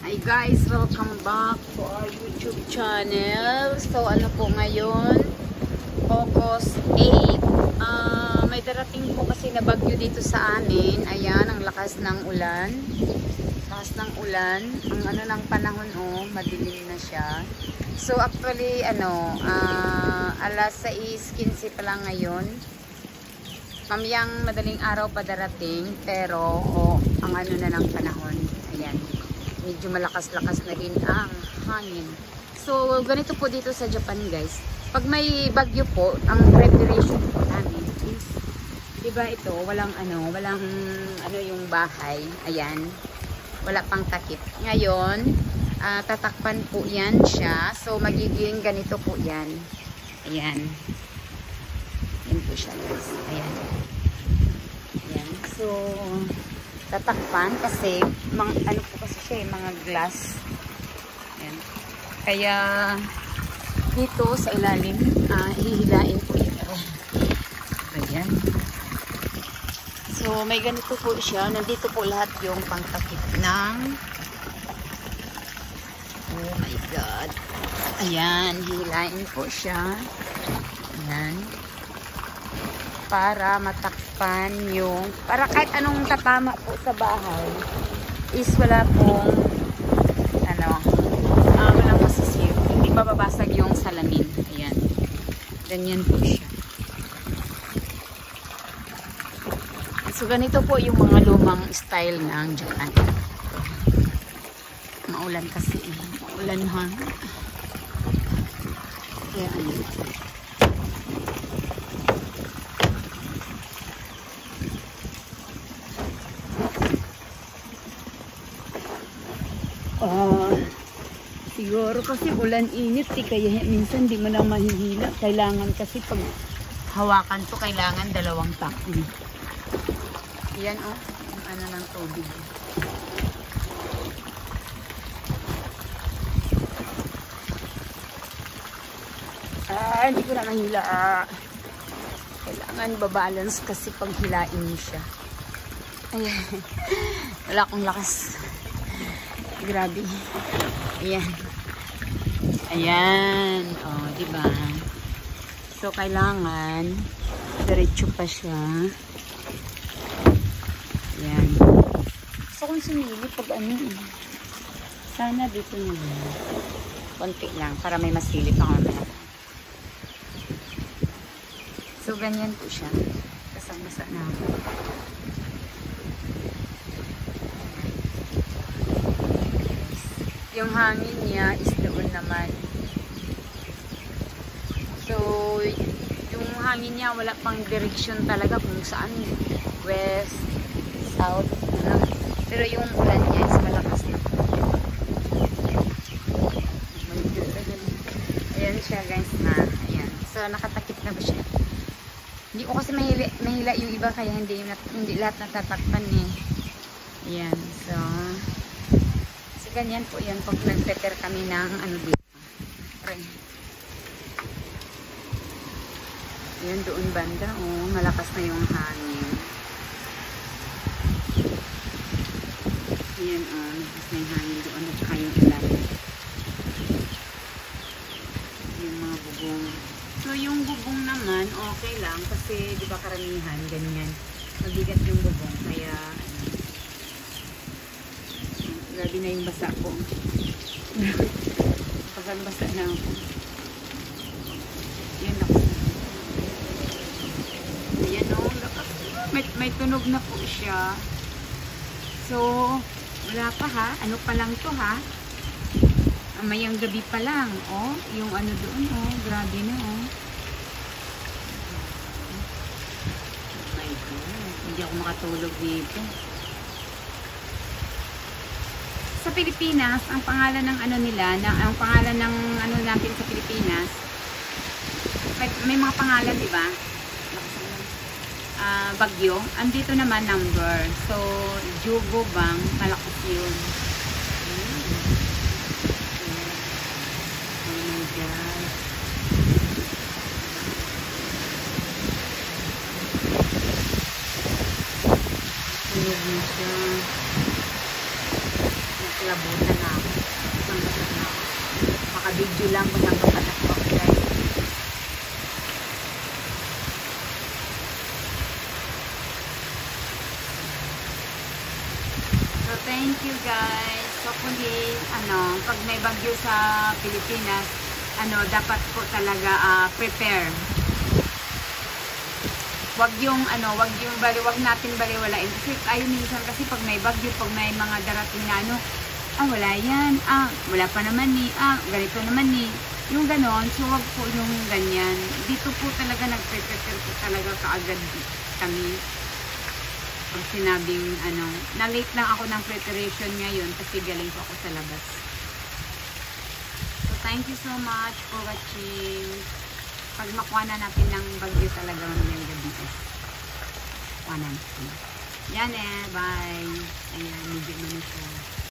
Hi guys, welcome back to our YouTube channel. So ano po ngayon, August 8. May darating po kasi na bagyo dito sa amin. Ayan, ang lakas ng ulan. Lakas ng ulan. Ang ano ng panahon, madilim na siya. So actually alas 6:15 pa lang ngayon. Mamayang madaling araw pa darating, pero ang ano na ng panahon. Ayan. Medyo malakas-lakas na rin ang hangin. So, ganito po dito sa Japan, guys. Pag may bagyo po, ang preparation po namin is, diba ito, walang yung bahay. Ayan. Wala pang takip. Ngayon, tatakpan po yan siya. So, magiging ganito po yan. Ayan. Yan po siya, guys. Ayan. Ayan. So, tatakpan kasi ano po kasi siya, mga glass. Ayan. Kaya dito sa ilalim hihilain po ito. Ayan. So may ganito po siya. Nandito po lahat yung pangtakip ng oh my god. Ayan, hihilain po siya. Ayan. Para matakpan yung, para kahit anong tatama po sa bahay is wala pong walang masisir, hindi bababasag yung salamin. Ayan, ganyan po siya. So ganito po yung mga lumang style ng Japan. Maulan kasi, maulan hangin. Kaya siguro kasi ulan init kaya minsan di mo na mahihila. Kailangan kasi pag hawakan to kailangan dalawang takbo. Yan yung ano ng tubig. Hindi ko na mahila. Kailangan babalance kasi pag hilain mo siya. Ayan. Wala akong lakas. Grabe. Ayan. Ayan. Diba? So, kailangan diretso pa siya. Ayan. So, kung sumili, pag sana dito nila. Konti lang, para may masilip ako na. So, ganyan po siya. Kasang-basa na ako. Yung hangin niya is doon naman. So, yung hangin niya wala pang direksyon talaga kung saan. West, south, Pero yung ulan niya is malakas na. Ayan siya guys na. Ayan. So, nakatakip na ba siya? Hindi ko kasi mahila yung iba kaya hindi lahat natatakpan eh. Ayan. So, ganyan po yan pag nag-prepare kami ng dito. Yan doon banda. Malakas na yung hangin. Yan malakas na yung hangin doon at saka yung ulan. Yung mga bubong. So yung bubong naman okay lang kasi di ba karamihan ganyan. Mabigat yung bubong kaya grabe na yung basa ko. Basa na ako. Yan ako. Ayan o. May tunog na po siya. So, wala pa ha. Ano pa lang to ha. Mayang gabi pa lang. Yung doon grabe na oh my God. Hindi ako makatulog dito. Sa Pilipinas, ang pangalan ng ang pangalan ng natin sa Pilipinas, may mga pangalan, di ba? Bagyo. Andito naman number. So, Jugo Bang, malakas yun. Oh my God. Tunog mo siya. Labutan na ako. video lang kung nakapanak ko, guys. So, thank you guys. So, kundi, pag may bagyo sa Pilipinas, dapat po talaga prepare. Wag yung wag natin baliwalain. Kasi ayun minsan kasi pag may bagyo, pag may mga darating na wala yan, wala pa naman ni, ganito naman ni. Yung ganon, so wag po yung ganyan. Dito po talaga nagpe-prepare po talaga kaagad kami. Pag sinabing na-late lang ako ng preparation ngayon kasi galing po ako sa labas. So thank you so much for watching. Pag makuha na natin ng bagyo talaga ngayong gabi. Kuha na natin. Yan bye. Ayan, medyo na siya.